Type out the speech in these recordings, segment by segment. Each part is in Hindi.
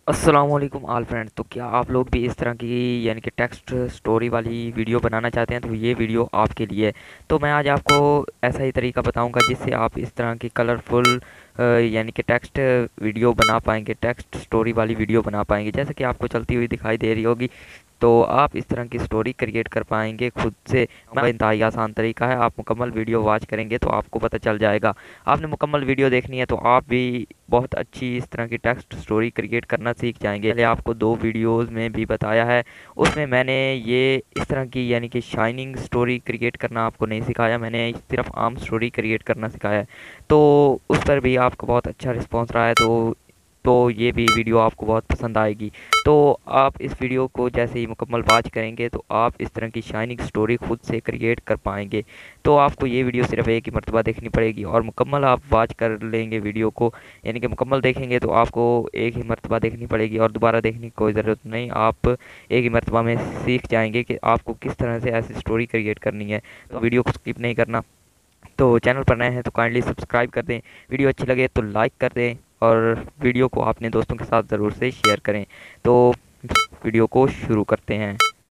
अस्सलाम वालेकुम ऑल फ्रेंड्स। तो क्या आप लोग भी इस तरह की यानी कि टेक्स्ट स्टोरी वाली वीडियो बनाना चाहते हैं तो ये वीडियो आपके लिए है। तो मैं आज आपको ऐसा ही तरीका बताऊंगा जिससे आप इस तरह की कलरफुल यानी कि टेक्स्ट वीडियो बना पाएंगे, टेक्स्ट स्टोरी वाली वीडियो बना पाएंगे। जैसे कि आपको चलती हुई दिखाई दे रही होगी, तो आप इस तरह की स्टोरी क्रिएट कर पाएंगे खुद से। इंतहाई आसान तरीका है, आप मुकम्मल वीडियो वॉच करेंगे तो आपको पता चल जाएगा। आपने मुकम्मल वीडियो देखनी है तो आप भी बहुत अच्छी इस तरह की टेक्स्ट स्टोरी क्रिएट करना सीख जाएंगे। पहले आपको दो वीडियोस में भी बताया है, उसमें मैंने ये इस तरह की यानी कि शाइनिंग स्टोरी क्रिएट करना आपको नहीं सिखाया, मैंने सिर्फ आम स्टोरी क्रिएट करना सिखाया है। तो उस पर भी आपको बहुत अच्छा रिस्पॉन्स रहा है, तो ये भी वीडियो आपको बहुत पसंद आएगी। तो आप इस वीडियो को जैसे ही मुकम्मल वॉच करेंगे तो आप इस तरह की शाइनिंग स्टोरी खुद से क्रिएट कर पाएंगे। तो आपको ये वीडियो सिर्फ एक ही मरतबा देखनी पड़ेगी और मुकम्मल आप वॉच कर लेंगे वीडियो को, यानी कि मुकम्मल देखेंगे तो आपको एक ही मरतबा देखनी पड़ेगी और दोबारा देखने की कोई ज़रूरत नहीं। आप एक ही मरतबा में सीख जाएंगे कि आपको किस तरह से ऐसी स्टोरी क्रिएट करनी है। तो वीडियो को स्किप नहीं करना। तो चैनल पर नए हैं तो काइंडली सब्सक्राइब कर दें, वीडियो अच्छी लगे तो लाइक कर दें और वीडियो को अपने दोस्तों के साथ ज़रूर से शेयर करें। तो वीडियो को शुरू करते हैं।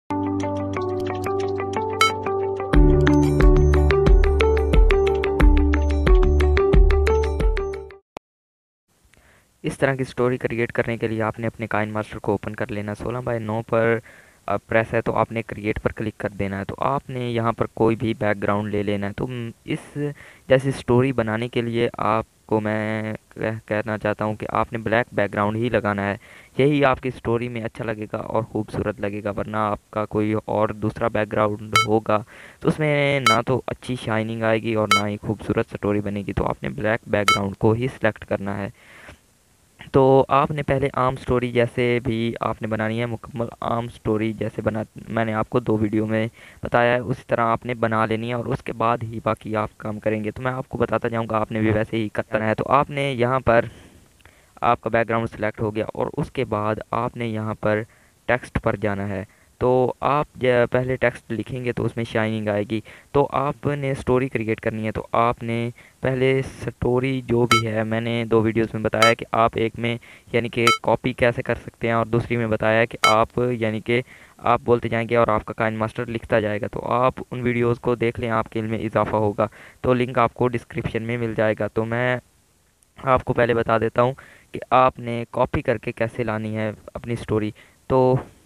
इस तरह की स्टोरी क्रिएट करने के लिए आपने अपने काइन मास्टर को ओपन कर लेना। 16:9 पर प्रेस है तो आपने क्रिएट पर क्लिक कर देना है। तो आपने यहाँ पर कोई भी बैकग्राउंड ले लेना है। तो इस जैसी स्टोरी बनाने के लिए आपको मैं कहना चाहता हूँ कि आपने ब्लैक बैकग्राउंड ही लगाना है। यही आपकी स्टोरी में अच्छा लगेगा और ख़ूबसूरत लगेगा, वरना आपका कोई और दूसरा बैकग्राउंड होगा तो उसमें ना तो अच्छी शाइनिंग आएगी और ना ही खूबसूरत स्टोरी बनेगी। तो आपने ब्लैक बैकग्राउंड को ही सिलेक्ट करना है। तो आपने पहले आम स्टोरी जैसे भी आपने बनानी है, मुकम्मल आम स्टोरी जैसे बना मैंने आपको दो वीडियो में बताया है उसी तरह आपने बना लेनी है और उसके बाद ही बाकी आप काम करेंगे। तो मैं आपको बताता जाऊंगा, आपने भी वैसे ही करना है। तो आपने यहाँ पर आपका बैकग्राउंड सेलेक्ट हो गया और उसके बाद आपने यहाँ पर टेक्स्ट पर जाना है। तो आप पहले टेक्स्ट लिखेंगे तो उसमें शाइनिंग आएगी। तो आपने स्टोरी क्रिएट करनी है तो आपने पहले स्टोरी जो भी है, मैंने दो वीडियोस में बताया कि आप एक में यानी कि कॉपी कैसे कर सकते हैं और दूसरी में बताया कि आप यानी कि आप बोलते जाएंगे और आपका काइन मास्टर लिखता जाएगा। तो आप उन वीडियोस को देख लें, आपके इल्म में इजाफा होगा। तो लिंक आपको डिस्क्रिप्शन में मिल जाएगा। तो मैं आपको पहले बता देता हूँ कि आपने कॉपी करके कैसे लानी है अपनी स्टोरी। तो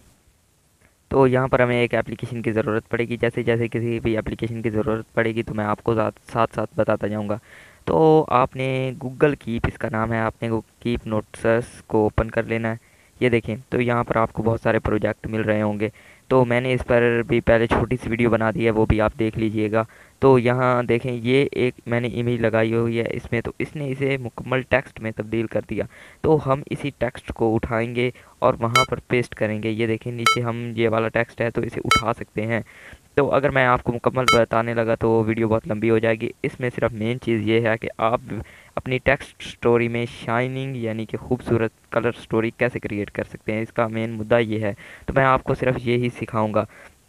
यहाँ पर हमें एक एप्लीकेशन की ज़रूरत पड़ेगी। जैसे जैसे किसी भी एप्लीकेशन की ज़रूरत पड़ेगी तो मैं आपको साथ साथ बताता जाऊँगा। तो आपने गूगल कीप, इसका नाम है, आपने कीप नोट्स को ओपन कर लेना है। ये देखें, तो यहाँ पर आपको बहुत सारे प्रोजेक्ट मिल रहे होंगे। तो मैंने इस पर भी पहले छोटी सी वीडियो बना दी है, वो भी आप देख लीजिएगा। तो यहाँ देखें, ये एक मैंने इमेज लगाई हुई है इसमें, तो इसने इसे मुकम्मल टेक्स्ट में तब्दील कर दिया। तो हम इसी टेक्स्ट को उठाएंगे और वहाँ पर पेस्ट करेंगे। ये देखें नीचे हम ये वाला टेक्स्ट है तो इसे उठा सकते हैं। तो अगर मैं आपको मुकम्मल बताने लगा तो वीडियो बहुत लंबी हो जाएगी। इसमें सिर्फ मेन चीज़ ये है कि आप अपनी टेक्स्ट स्टोरी में शाइनिंग यानी कि खूबसूरत कलर स्टोरी कैसे क्रिएट कर सकते हैं, इसका मेन मुद्दा ये है। तो मैं आपको सिर्फ ये ही सिखाऊंगा।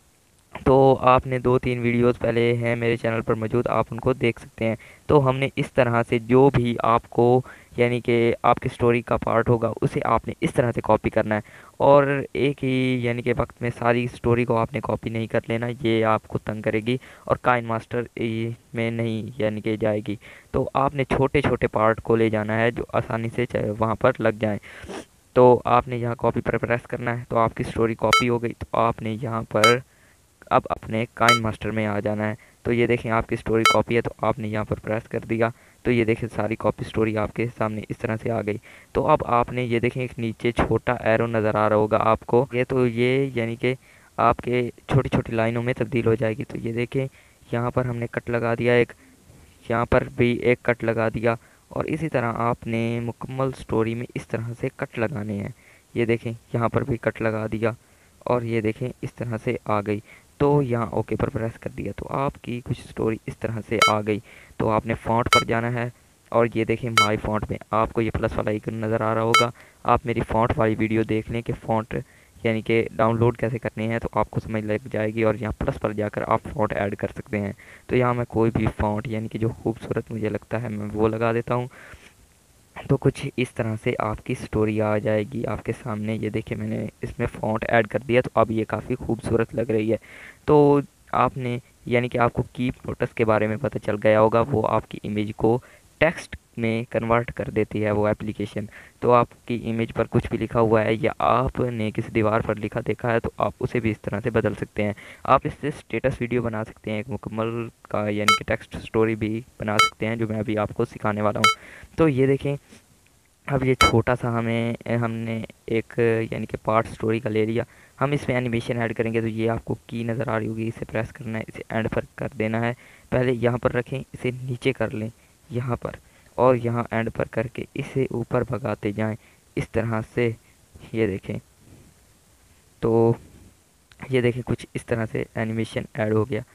तो आपने दो तीन वीडियोस पहले हैं मेरे चैनल पर मौजूद, आप उनको देख सकते हैं। तो हमने इस तरह से जो भी आपको यानी कि आपकी स्टोरी का पार्ट होगा उसे आपने इस तरह से कॉपी करना है और एक ही यानी कि वक्त में सारी स्टोरी को आपने कॉपी नहीं कर लेना, ये आपको तंग करेगी और काइन मास्टर में नहीं यानी कि जाएगी। तो आपने छोटे छोटे पार्ट को ले जाना है जो आसानी से वहाँ पर लग जाएं। तो आपने यहाँ कॉपी पर प्रेस करना है तो आपकी स्टोरी कॉपी हो गई। तो आपने यहाँ पर अब अपने काइन मास्टर में आ जाना है। तो ये देखें, आपकी स्टोरी कॉपी है तो आपने यहाँ पर प्रेस कर दिया। तो ये देखें, सारी कॉपी स्टोरी आपके सामने इस तरह से आ गई। तो अब आपने ये देखें, एक नीचे छोटा एरो नज़र आ रहा होगा आपको, ये तो ये यानी कि आपके छोटी छोटी लाइनों में तब्दील हो जाएगी। तो ये देखें, यहाँ पर हमने कट लगा दिया एक, यहाँ पर भी एक कट लगा दिया और इसी तरह आपने मुकम्मल स्टोरी में इस तरह से कट लगाने हैं। ये देखें, यहाँ पर भी कट लगा दिया और ये देखें इस तरह से आ गई। तो यहाँ ओके पर प्रेस कर दिया तो आपकी कुछ स्टोरी इस तरह से आ गई। तो आपने फ़ॉन्ट पर जाना है और ये देखें, माय फ़ॉन्ट में आपको ये प्लस वाला आइकन नज़र आ रहा होगा। आप मेरी फ़ॉन्ट वाली वीडियो देख लें कि फ़ॉन्ट यानी कि डाउनलोड कैसे करने हैं, तो आपको समझ लग जाएगी और यहाँ प्लस पर जाकर आप फ़ॉन्ट ऐड कर सकते हैं। तो यहाँ मैं कोई भी फ़ॉन्ट यानी कि जो खूबसूरत मुझे लगता है मैं वो लगा देता हूँ। तो कुछ इस तरह से आपकी स्टोरी आ जाएगी आपके सामने। ये देखिए मैंने इसमें फ़ॉन्ट ऐड कर दिया, तो अब ये काफ़ी खूबसूरत लग रही है। तो आपने यानी कि आपको कीप नोटिस के बारे में पता चल गया होगा, वो आपकी इमेज को टेक्स्ट में कन्वर्ट कर देती है वो एप्लीकेशन। तो आपकी इमेज पर कुछ भी लिखा हुआ है या आपने किसी दीवार पर लिखा देखा है तो आप उसे भी इस तरह से बदल सकते हैं। आप इससे स्टेटस वीडियो बना सकते हैं, एक मुकम्मल का यानी कि टेक्स्ट स्टोरी भी बना सकते हैं, जो मैं अभी आपको सिखाने वाला हूँ। तो ये देखें, अब ये छोटा सा हमने एक यानी कि पार्ट स्टोरी का ले लिया। हम इसमें एनिमेशन ऐड करेंगे, तो ये आपको की नज़र आ रही होगी, इसे प्रेस करना है, इसे एंड पर कर देना है। पहले यहाँ पर रखें, इसे नीचे कर लें यहाँ पर, और यहाँ एंड पर करके इसे ऊपर भगाते जाएं इस तरह से। ये देखें, तो ये देखें कुछ इस तरह से एनिमेशन ऐड हो गया।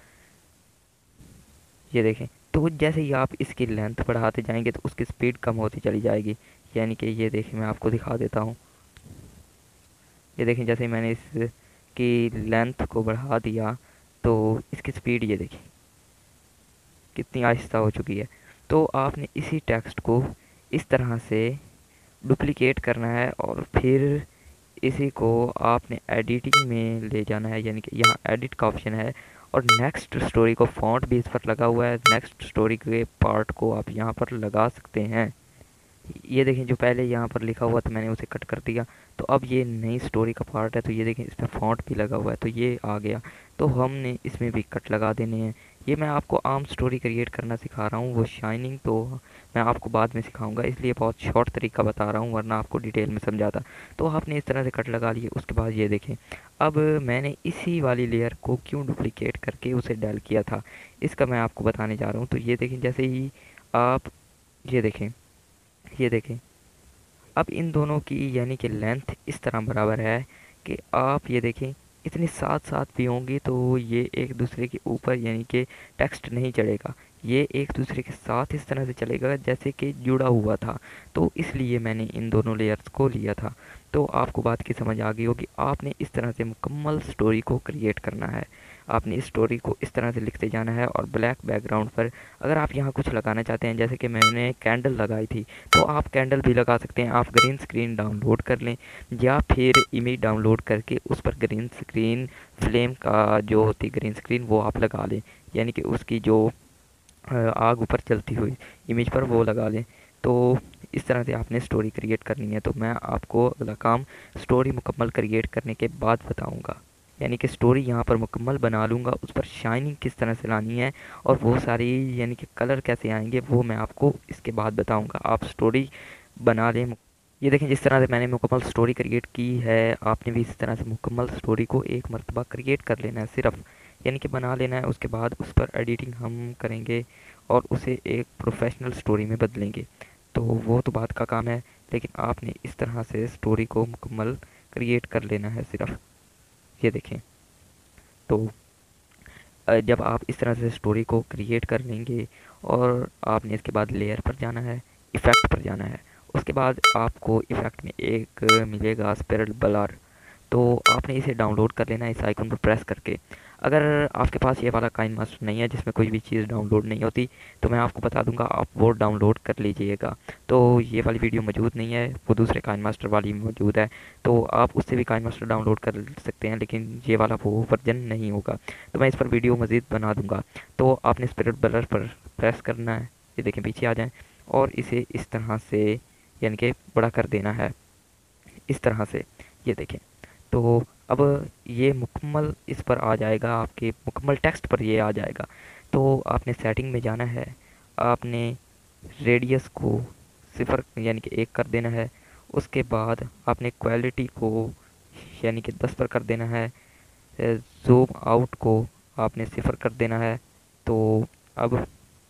ये देखें, तो जैसे ही आप इसकी लेंथ बढ़ाते जाएंगे तो उसकी स्पीड कम होती चली जाएगी। यानी कि ये देखें, मैं आपको दिखा देता हूँ। ये देखें, जैसे ही मैंने इसकी लेंथ को बढ़ा दिया तो इसकी स्पीड ये देखें कितनी आहिस्ता हो चुकी है। तो आपने इसी टेक्स्ट को इस तरह से डुप्लिकेट करना है और फिर इसी को आपने एडिटिंग में ले जाना है, यानी कि यहाँ एडिट का ऑप्शन है और नेक्स्ट स्टोरी को फॉन्ट भी इस पर लगा हुआ है। नेक्स्ट स्टोरी के पार्ट को आप यहाँ पर लगा सकते हैं। ये देखें, जो पहले यहाँ पर लिखा हुआ था मैंने उसे कट कर दिया, तो अब ये नई स्टोरी का पार्ट है। तो ये देखें, इसमें फॉन्ट भी लगा हुआ है, तो ये आ गया। तो हमने इसमें भी कट लगा देने हैं। ये मैं आपको आम स्टोरी क्रिएट करना सिखा रहा हूँ, वो शाइनिंग तो मैं आपको बाद में सिखाऊंगा, इसलिए बहुत शॉर्ट तरीका बता रहा हूँ, वरना आपको डिटेल में समझाता। तो आपने इस तरह से कट लगा लिए। उसके बाद ये देखें, अब मैंने इसी वाली लेयर को क्यों डुप्लीकेट करके उसे डल किया था, इसका मैं आपको बताने जा रहा हूँ। तो ये देखें, जैसे ही आप ये देखें, ये देखें, अब इन दोनों की यानी कि लेंथ इस तरह बराबर है कि आप ये देखें, इतनी साथ साथ भी होंगी तो ये एक दूसरे के ऊपर यानी कि टेक्स्ट नहीं चढ़ेगा, ये एक दूसरे के साथ इस तरह से चलेगा जैसे कि जुड़ा हुआ था। तो इसलिए मैंने इन दोनों लेयर्स को लिया था। तो आपको बात की समझ आ गई होगी। आपने इस तरह से मुकम्मल स्टोरी को क्रिएट करना है। आपने इस स्टोरी को इस तरह से लिखते जाना है और ब्लैक बैकग्राउंड पर अगर आप यहाँ कुछ लगाना चाहते हैं, जैसे कि मैंने कैंडल लगाई थी, तो आप कैंडल भी लगा सकते हैं। आप ग्रीन स्क्रीन डाउनलोड कर लें या फिर इमेज डाउनलोड करके उस पर ग्रीन स्क्रीन फ्लेम का जो होती ग्रीन स्क्रीन वो आप लगा लें, यानी कि उसकी जो आग ऊपर चलती हुई इमेज पर वो लगा लें। तो इस तरह से आपने स्टोरी क्रिएट करनी है। तो मैं आपको अगला काम स्टोरी मुकम्मल क्रिएट करने के बाद बताऊंगा, यानी कि स्टोरी यहाँ पर मुकम्मल बना लूँगा, उस पर शाइनिंग किस तरह से लानी है और वो सारी यानी कि कलर कैसे आएंगे वो मैं आपको इसके बाद बताऊँगा। आप स्टोरी बना लें। ये देखें, जिस तरह से मैंने मुकम्मल स्टोरी क्रिएट की है, आपने भी इस तरह से मुकम्मल स्टोरी को एक मरतबा क्रिएट कर लेना है सिर्फ, यानी कि बना लेना है। उसके बाद उस पर एडिटिंग हम करेंगे और उसे एक प्रोफेशनल स्टोरी में बदलेंगे। तो वो तो बात का काम है, लेकिन आपने इस तरह से स्टोरी को मुकम्मल क्रिएट कर लेना है सिर्फ। ये देखें, तो जब आप इस तरह से स्टोरी को क्रिएट कर लेंगे और आपने इसके बाद लेयर पर जाना है, इफ़ेक्ट पर जाना है। उसके बाद आपको इफ़ेक्ट में एक मिलेगा स्पिरल ब्लर, तो आपने इसे डाउनलोड कर लेना है इस आइकन पर प्रेस करके। अगर आपके पास ये वाला काइन मास्टर नहीं है जिसमें कोई भी चीज़ डाउनलोड नहीं होती, तो मैं आपको बता दूंगा, आप वो डाउनलोड कर लीजिएगा। तो ये वाली वीडियो मौजूद नहीं है, वो दूसरे काइन मास्टर वाली मौजूद है, तो आप उससे भी काइन मास्टर डाउनलोड कर सकते हैं, लेकिन ये वाला वो वर्जन नहीं होगा। तो मैं इस पर वीडियो मज़ीद बना दूंगा। तो आपने स्पिरिट ब्लर पर प्रेस करना है, ये देखें पीछे आ जाएँ, और इसे इस तरह से यानी कि बड़ा कर देना है इस तरह से। ये देखें, तो अब ये मुकम्मल इस पर आ जाएगा, आपके मुकम्मल टेक्स्ट पर ये आ जाएगा। तो आपने सेटिंग में जाना है, आपने रेडियस को 0 यानी कि 1 कर देना है। उसके बाद आपने क्वालिटी को यानी कि 10 पर कर देना है। ज़ूम आउट को आपने 0 कर देना है। तो अब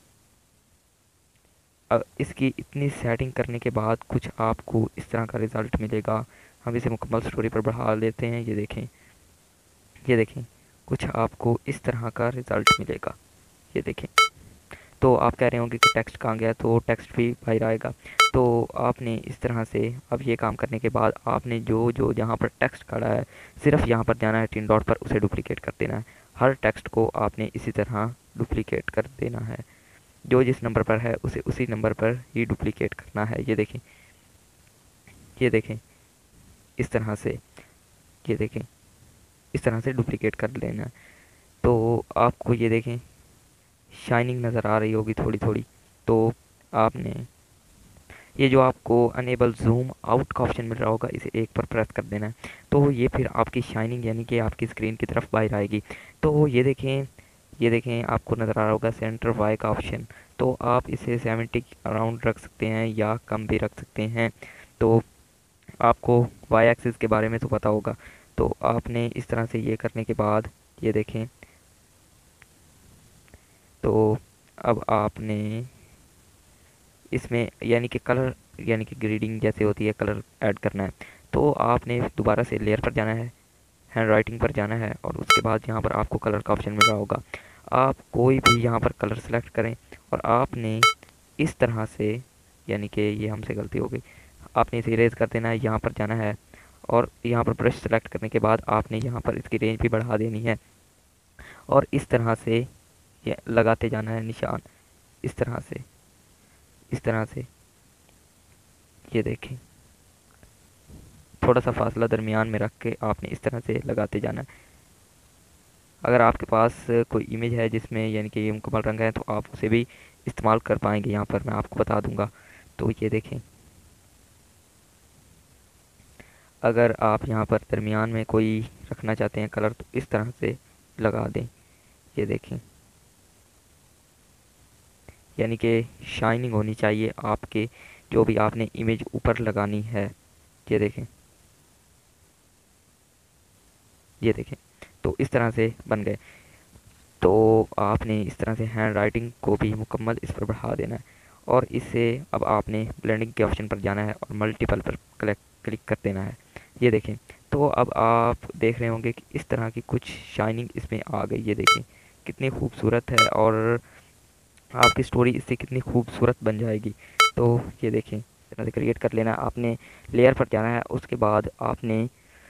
इसकी इतनी सेटिंग करने के बाद कुछ आपको इस तरह का रिज़ल्ट मिलेगा। हम इसे मुकम्मल स्टोरी पर बढ़ा लेते हैं। ये देखें, ये देखें, कुछ आपको इस तरह का रिज़ल्ट मिलेगा। ये देखें, तो आप कह रहे होंगे कि टेक्स्ट कहाँ गया, तो टेक्स्ट भी बाहर आएगा। तो आपने इस तरह से अब ये काम करने के बाद आपने जो जो जहाँ पर टेक्स्ट खड़ा है सिर्फ यहाँ पर जाना है 3 डॉट पर, उसे डुप्लीकेट कर देना है। हर टेक्स्ट को आपने इसी तरह डुप्लीकेट कर देना है। जो जिस नंबर पर है उसे उसी नंबर पर ही डुप्लीकेट करना है। ये देखें, ये देखें, इस तरह से, ये देखें, इस तरह से डुप्लीकेट कर लेना है। तो आपको ये देखें शाइनिंग नज़र आ रही होगी थोड़ी थोड़ी। तो आपने ये जो आपको अनेबल जूम आउट का ऑप्शन मिल रहा होगा, इसे एक पर प्रेस कर देना है। तो ये फिर आपकी शाइनिंग यानी कि आपकी स्क्रीन की तरफ बाहर आएगी। तो ये देखें, ये देखें, आपको नज़र आ रहा होगा सेंटर वाई का ऑप्शन। तो आप इसे 70 अराउंड रख सकते हैं या कम भी रख सकते हैं। तो आपको वाई एक्सिस के बारे में तो पता होगा। तो आपने इस तरह से ये करने के बाद ये देखें, तो अब आपने इसमें यानी कि कलर यानी कि ग्रेडिंग जैसे होती है, कलर ऐड करना है। तो आपने दोबारा से लेयर पर जाना है, हैंड राइटिंग पर जाना है, और उसके बाद यहाँ पर आपको कलर का ऑप्शन मिल रहा होगा। आप कोई भी यहाँ पर कलर सेलेक्ट करें और आपने इस तरह से, यानी कि ये हमसे गलती हो गई, आपने इसे इरेज कर देना है, यहाँ पर जाना है और यहाँ पर ब्रश सेलेक्ट करने के बाद आपने यहाँ पर इसकी रेंज भी बढ़ा देनी है और इस तरह से ये लगाते जाना है निशान, इस तरह से, इस तरह से। ये देखें, थोड़ा सा फासला दरमियान में रख के आपने इस तरह से लगाते जाना है। अगर आपके पास कोई इमेज है जिसमें यानी कि ये मुकम्मल रंग है तो आप उसे भी इस्तेमाल कर पाएंगे, यहाँ पर मैं आपको बता दूंगा। तो ये देखें, अगर आप यहाँ पर दरमियान में कोई रखना चाहते हैं कलर तो इस तरह से लगा दें। ये देखें, यानी कि शाइनिंग होनी चाहिए आपके जो भी आपने इमेज ऊपर लगानी है। ये देखें, ये देखें, तो इस तरह से बन गए। तो आपने इस तरह से हैंड राइटिंग को भी मुकम्मल इस पर बढ़ा देना है और इससे अब आपने ब्लेंडिंग के ऑप्शन पर जाना है और मल्टीपल पर क्लिक कर देना है। ये देखें, तो अब आप देख रहे होंगे कि इस तरह की कुछ शाइनिंग इसमें आ गई। ये देखें कितनी खूबसूरत है और आपकी स्टोरी इससे कितनी खूबसूरत बन जाएगी। तो ये देखें, इस तरह से क्रिएट कर लेना है। आपने लेयर पर जाना है, उसके बाद आपने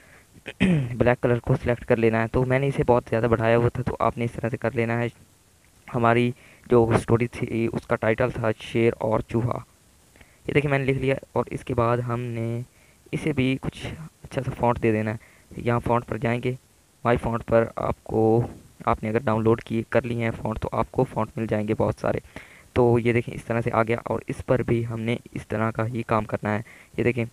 ब्लैक कलर को सिलेक्ट कर लेना है। तो मैंने इसे बहुत ज़्यादा बढ़ाया हुआ था, तो आपने इस तरह से कर लेना है। हमारी जो स्टोरी थी उसका टाइटल था शेर और चूहा। ये देखिए मैंने लिख लिया और इसके बाद हमने इसे भी कुछ अच्छा सा फ़ॉन्ट दे देना है। यहाँ फ़ॉन्ट पर जाएंगे, माई फ़ॉन्ट पर आपको, आपने अगर डाउनलोड की कर लिए हैं फ़ॉन्ट तो आपको फ़ॉन्ट मिल जाएंगे बहुत सारे। तो ये देखें इस तरह से आ गया और इस पर भी हमने इस तरह का ही काम करना है। ये देखें,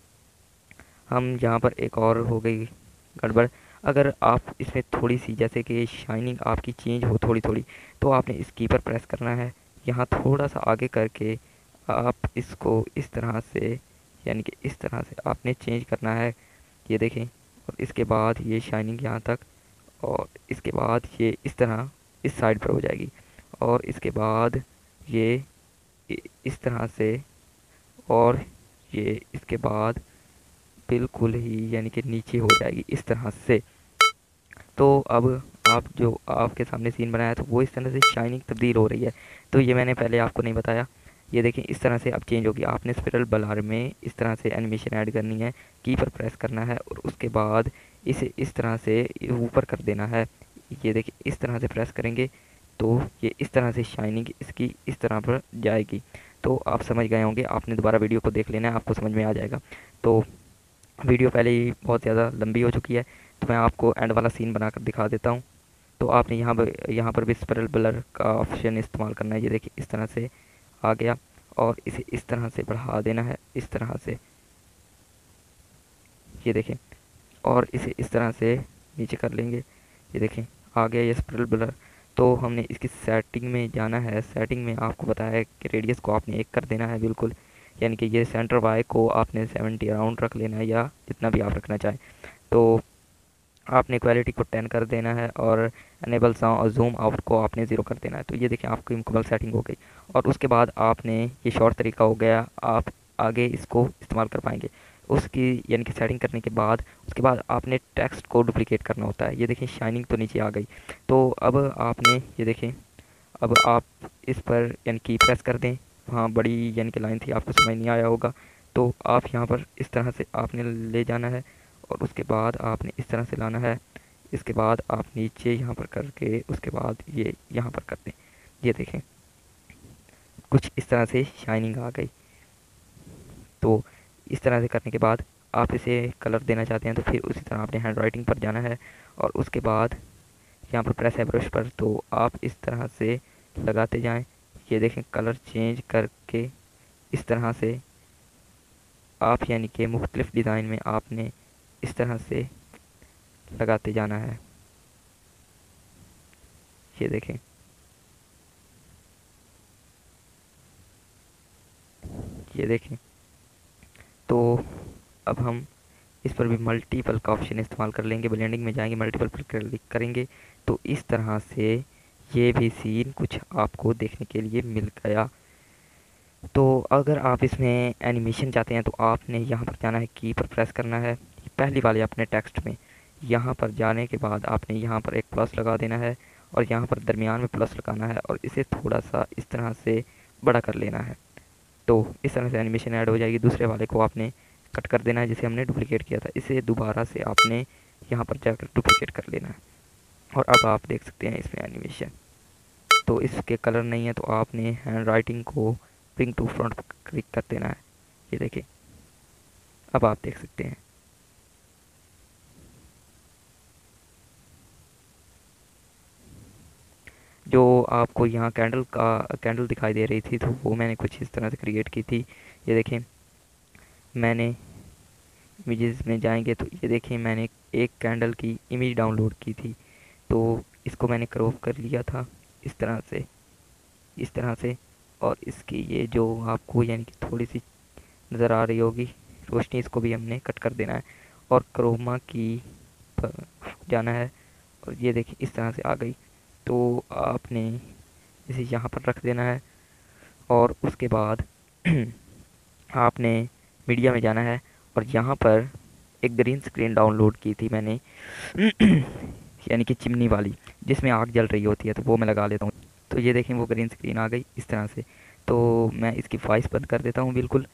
हम यहाँ पर एक और हो गई गड़बड़। अगर आप इसमें थोड़ी सी जैसे कि शाइनिंग आपकी चेंज हो थोड़ी थोड़ी, तो आपने इस की पर प्रेस करना है, यहाँ थोड़ा सा आगे करके आप इसको इस तरह से, यानी कि इस तरह से आपने चेंज करना है। ये देखें, और इसके बाद ये शाइनिंग यहाँ तक, और इसके बाद ये इस तरह इस साइड पर हो जाएगी, और इसके बाद ये इस तरह से, और ये इसके बाद बिल्कुल ही यानी कि नीचे हो जाएगी इस तरह से। तो अब आप जो आपके सामने सीन बनाया तो वो इस तरह से शाइनिंग तब्दील हो रही है। तो ये मैंने पहले आपको नहीं बताया। ये देखें इस तरह से अब चेंज होगी। आपने स्पिरल बलार में इस तरह से एनिमेशन ऐड करनी है, की पर प्रेस करना है और उसके बाद इसे इस तरह से ऊपर कर देना है। ये देखिए इस तरह से प्रेस करेंगे तो ये इस तरह से शाइनिंग इसकी इस तरह पर जाएगी। तो आप समझ गए होंगे, आपने दोबारा वीडियो को देख लेना है, आपको समझ में आ जाएगा। तो वीडियो पहले ही बहुत ज़्यादा लंबी हो चुकी है, तो मैं आपको एंड वाला सीन बनाकर दिखा देता हूँ। तो आपने यहाँ पर भी स्पिरल ब्लर का ऑप्शन इस्तेमाल करना है। ये देखिए इस तरह से आ गया और इसे इस तरह से बढ़ा देना है, इस तरह से। ये देखें, और इसे इस तरह से नीचे कर लेंगे। ये देखें आ गया ये स्पिरल ब्लर। तो हमने इसकी सेटिंग में जाना है। सेटिंग में आपको बताया है कि रेडियस को आपने 1 कर देना है बिल्कुल, यानी कि ये सेंटर वाई को आपने 70 अराउंड रख लेना है या जितना भी आप रखना चाहें। तो आपने क्वालिटी को 10 कर देना है और अनेबल साउंड और जूम आउट को आपने 0 कर देना है। तो ये देखें आपकी मुकम्मल सेटिंग हो गई और उसके बाद आपने, ये शॉर्ट तरीका हो गया, आप आगे इसको इस्तेमाल कर पाएंगे। उसकी यानी कि सेटिंग करने के बाद उसके बाद आपने टेक्स्ट को डुप्लिकेट करना होता है। ये देखें शाइनिंग तो नीचे आ गई। तो अब आपने ये देखें, अब आप इस पर यानी कि प्रेस कर दें। वहाँ बड़ी यानी कि लाइन थी, आपको समझ नहीं आया होगा। तो आप यहाँ पर इस तरह से आपने ले जाना है और उसके बाद आपने इस तरह से लाना है। इसके बाद आप नीचे यहाँ पर करके उसके बाद ये यहाँ पर कर दें। ये देखें, कुछ इस तरह से शाइनिंग आ गई। तो इस तरह से करने के बाद आप इसे कलर देना चाहते हैं तो फिर उसी तरह आपने हैंड राइटिंग पर जाना है और उसके बाद यहाँ पर प्रेस है ब्रश पर, तो आप इस तरह से लगाते जाएं। ये देखें कलर चेंज करके इस तरह से आप यानी कि मुख्तलिफ डिज़ाइन में आपने इस तरह से लगाते जाना है। ये देखें, ये देखें। तो अब हम इस पर भी मल्टीपल का ऑप्शन इस्तेमाल कर लेंगे। ब्लेंडिंग में जाएंगे, मल्टीपल पर क्लिक करेंगे तो इस तरह से ये भी सीन कुछ आपको देखने के लिए मिल गया। तो अगर आप इसमें एनिमेशन चाहते हैं तो आपने यहाँ पर जाना है, की पर प्रेस करना है पहली वाले अपने टेक्स्ट में। यहाँ पर जाने के बाद आपने यहाँ पर एक प्लस लगा देना है और यहाँ पर दरमियान में प्लस लगाना है और इसे थोड़ा सा इस तरह से बड़ा कर लेना है। तो इस तरह से एनिमेशन ऐड हो जाएगी। दूसरे वाले को आपने कट कर देना है जिसे हमने डुप्लिकेट किया था, इसे दोबारा से आपने यहाँ पर जाकर डुप्लिकेट कर लेना है। और अब आप देख सकते हैं इसमें एनिमेशन। तो इसके कलर नहीं है तो आपने हैंड राइटिंग को ब्रिंग टू फ्रंट पर क्लिक कर देना है। ये देखिए, अब आप देख सकते हैं। जो आपको यहाँ कैंडल दिखाई दे रही थी तो वो मैंने कुछ इस तरह से क्रिएट की थी। ये देखें, मैंने इमेजेस में जाएंगे तो ये देखें मैंने एक कैंडल की इमेज डाउनलोड की थी, तो इसको मैंने क्रॉप कर लिया था इस तरह से, इस तरह से। और इसकी ये जो आपको यानी कि थोड़ी सी नज़र आ रही होगी रोशनी, इसको भी हमने कट कर देना है और क्रोमा की पर जाना है और ये देखिए इस तरह से आ गई। तो आपने इसे यहाँ पर रख देना है और उसके बाद आपने मीडिया में जाना है और यहाँ पर एक ग्रीन स्क्रीन डाउनलोड की थी मैंने यानी कि चिमनी वाली जिसमें आग जल रही होती है, तो वो मैं लगा लेता हूँ। तो ये देखें वो ग्रीन स्क्रीन आ गई इस तरह से। तो मैं इसकी वॉइस बंद कर देता हूँ, बिल्कुल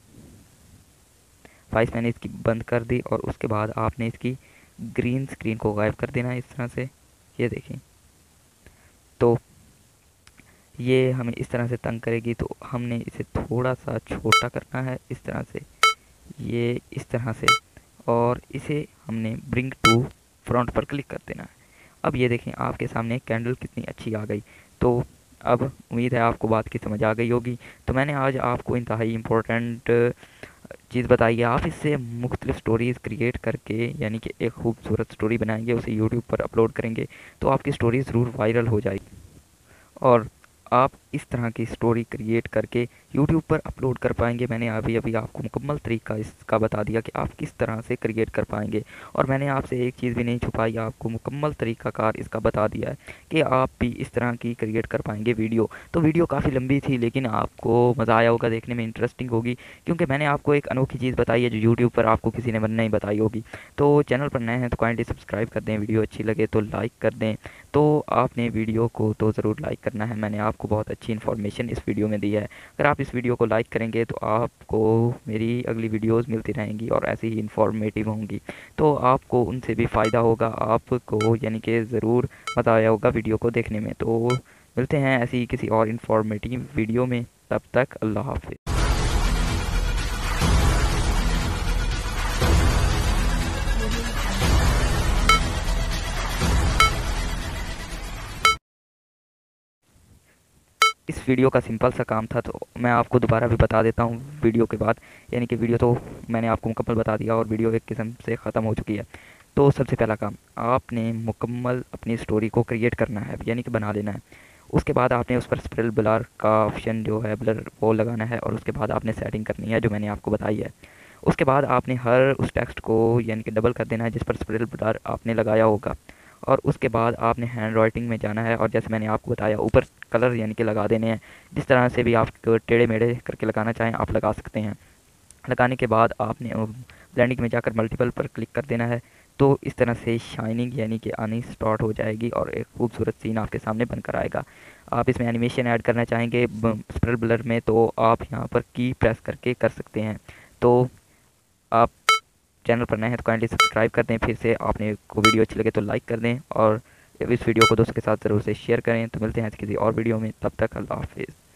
वॉइस मैंने इसकी बंद कर दी और उसके बाद आपने इसकी ग्रीन स्क्रीन को गायब कर देना है इस तरह से। ये देखें, तो ये हमें इस तरह से तंग करेगी तो हमने इसे थोड़ा सा छोटा करना है इस तरह से, ये इस तरह से। और इसे हमने ब्रिंग टू फ्रंट पर क्लिक कर देना है। अब ये देखें आपके सामने कैंडल कितनी अच्छी आ गई। तो अब उम्मीद है आपको बात की समझ आ गई होगी। तो मैंने आज आपको इंतहाई इम्पोर्टेंट चीज़ बताई है। आप इससे मुख्तलिफ स्टोरीज़ क्रिएट करके यानी कि एक खूबसूरत स्टोरी बनाएंगे, उसे यूट्यूब पर अपलोड करेंगे तो आपकी स्टोरी ज़रूर वायरल हो जाएगी। और आप इस तरह की स्टोरी क्रिएट करके यूट्यूब पर अपलोड कर पाएंगे। मैंने अभी अभी आपको मुकम्मल तरीका इसका बता दिया कि आप किस तरह से क्रिएट कर पाएंगे। और मैंने आपसे एक चीज़ भी नहीं छुपाई, आपको मुकम्मल तरीकाकार इसका बता दिया है कि आप भी इस तरह की क्रिएट कर पाएंगे वीडियो। तो वीडियो काफ़ी लंबी थी लेकिन आपको मज़ा आया होगा, देखने में इंटरेस्टिंग होगी क्योंकि मैंने आपको एक अनोखी चीज़ बताई है जो यूट्यूब पर आपको किसी ने नहीं बताई होगी। तो चैनल पर नए हैं तो काइंडली सब्सक्राइब कर दें, वीडियो अच्छी लगे तो लाइक कर दें। तो आपने वीडियो को तो ज़रूर लाइक करना है, मैंने आपको बहुत अच्छी इन्फॉर्मेशन इस वीडियो में दी है। अगर आप इस वीडियो को लाइक करेंगे तो आपको मेरी अगली वीडियोस मिलती रहेंगी और ऐसी ही इन्फॉर्मेटिव होंगी, तो आपको उनसे भी फ़ायदा होगा, आपको यानी कि ज़रूर मज़ा आया होगा वीडियो को देखने में। तो मिलते हैं ऐसी किसी और इन्फॉर्मेटिव वीडियो में, तब तक अल्लाह हाफिज़। इस वीडियो का सिंपल सा काम था तो मैं आपको दोबारा भी बता देता हूँ वीडियो के बाद, यानी कि वीडियो तो मैंने आपको मुकम्मल बता दिया और वीडियो एक किस्म से ख़त्म हो चुकी है। तो सबसे पहला काम, आपने मुकम्मल अपनी स्टोरी को क्रिएट करना है यानी कि बना लेना है। उसके बाद आपने उस पर स्प्रेल ब्लर का ऑप्शन जो है ब्लर वो लगाना है और उसके बाद आपने सेटिंग करनी है जो मैंने आपको बताई है। उसके बाद आपने हर उस टेक्स्ट को यानी कि डबल कर देना है जिस पर स्प्रेल ब्लर आपने लगाया होगा। और उसके बाद आपने हैंड राइटिंग में जाना है और जैसे मैंने आपको बताया ऊपर कलर यानी कि लगा देने हैं। जिस तरह से भी आप टेढ़े मेढ़े करके लगाना चाहें आप लगा सकते हैं। लगाने के बाद आपने ब्लेंडिंग में जाकर मल्टीपल पर क्लिक कर देना है। तो इस तरह से शाइनिंग यानी कि आनी स्टार्ट हो जाएगी और एक खूबसूरत सीन आपके सामने बनकर आएगा। आप इसमें एनिमेशन ऐड करना चाहेंगे स्प्रेल ब्लर में तो आप यहाँ पर की प्रेस करके कर सकते हैं। तो आप चैनल पर नए हैं तो काइंडली सब्सक्राइब कर दें। फिर से आपने को वीडियो अच्छी लगे तो लाइक कर दें और इस वीडियो को दोस्तों के साथ ज़रूर से शेयर करें। तो मिलते हैं किसी और वीडियो में, तब तक अल्लाह हाफिज़।